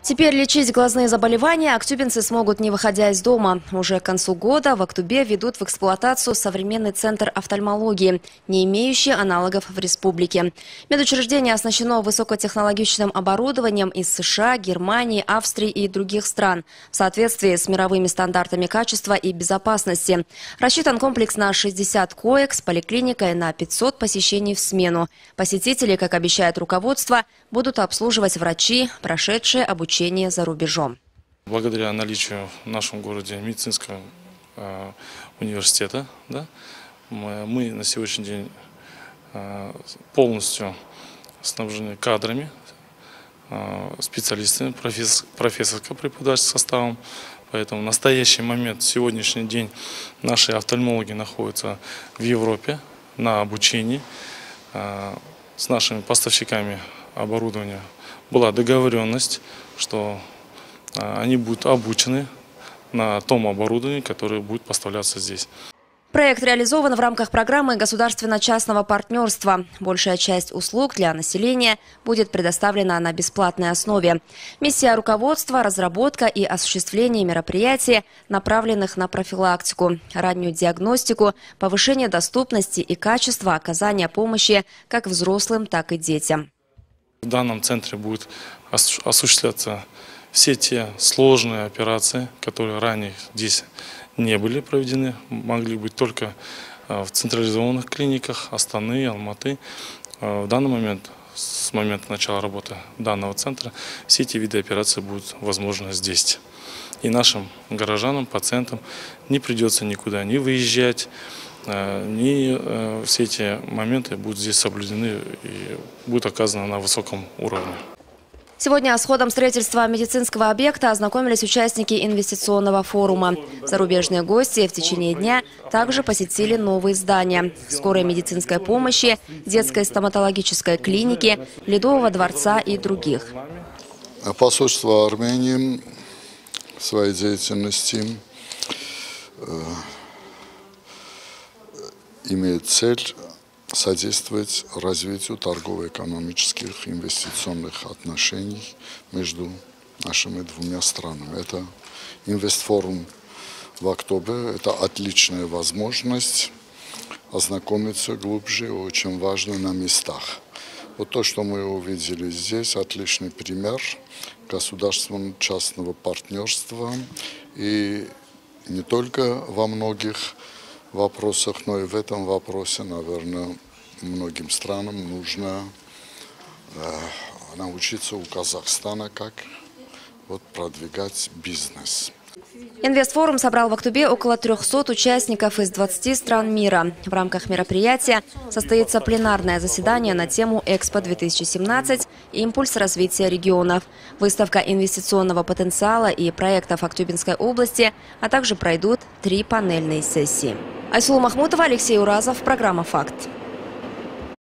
Теперь лечить глазные заболевания актюбинцы смогут, не выходя из дома. Уже к концу года в Актубе ведут в эксплуатацию современный центр офтальмологии, не имеющий аналогов в республике. Медучреждение оснащено высокотехнологичным оборудованием из США, Германии, Австрии и других стран в соответствии с мировыми стандартами качества и безопасности. Рассчитан комплекс на 60 коек с поликлиникой на 500 посещений в смену. Посетители, как обещает руководство, будут обслуживать врачи, прошедшие обучение за рубежом. Благодаря наличию в нашем городе медицинского университета, мы на сегодняшний день полностью снабжены кадрами, специалистами, профессорско-преподавательским составом. Поэтому в настоящий момент, в сегодняшний день, наши офтальмологи находятся в Европе на обучении. С нашими поставщиками оборудования была договоренность, что они будут обучены на том оборудовании, которое будет поставляться здесь. Проект реализован в рамках программы государственно-частного партнерства. Большая часть услуг для населения будет предоставлена на бесплатной основе. Миссия руководства – разработка и осуществление мероприятий, направленных на профилактику, раннюю диагностику, повышение доступности и качества оказания помощи как взрослым, так и детям. В данном центре будут осуществляться все те сложные операции, которые ранее здесь не были проведены, могли быть только в централизованных клиниках Астаны, Алматы. В данный момент, с момента начала работы данного центра, все эти виды операций будут возможны здесь. И нашим горожанам, пациентам не придется никуда не выезжать, все эти моменты будут здесь соблюдены и будут оказаны на высоком уровне. Сегодня с ходом строительства медицинского объекта ознакомились участники инвестиционного форума. Зарубежные гости в течение дня также посетили новые здания скорой медицинской помощи, детской стоматологической клиники, Ледового дворца и других. Посольство Армении в своей деятельности имеет цель содействовать развитию торгово-экономических инвестиционных отношений между нашими двумя странами. Это инвестфорум в Актобе, это отличная возможность ознакомиться глубже, очень важно на местах. Вот то, что мы увидели здесь, отличный пример государственно-частного партнерства, и не только во многих вопросах, но и в этом вопросе, наверное, многим странам нужно научиться у Казахстана, как продвигать бизнес. Инвестфорум собрал в Актубе около 300 участников из 20 стран мира. В рамках мероприятия состоится пленарное заседание на тему «Экспо-2017. Импульс развития регионов», выставка инвестиционного потенциала и проектов Актюбинской области, а также пройдут 3 панельные сессии. Айсулу Махмутова, Алексей Уразов, программа «Факт».